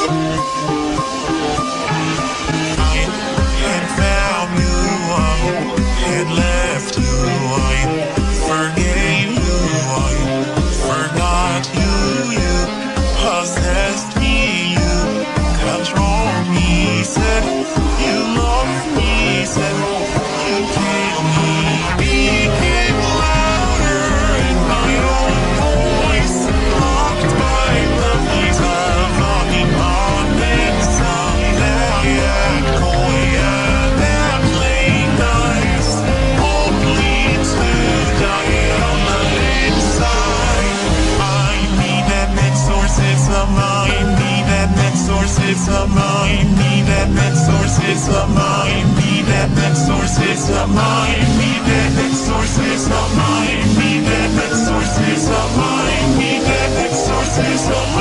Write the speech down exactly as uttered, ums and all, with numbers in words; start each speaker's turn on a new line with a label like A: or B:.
A: And found you, and left you, forgave you, forgot you, you possessed me, you controlled me, said you loved me, said you killed me, became louder in my own voice, locked by the peace of longing on inside. Now you're coy and I play nice, only to die on the inside. I need that net source, it's a mind, need that net source, it's a mind, need that net source, it's a mind, need that net source, it's a mind, need that net source, it's a mind, need that net source, it's a mind, need that net source, it's a mind.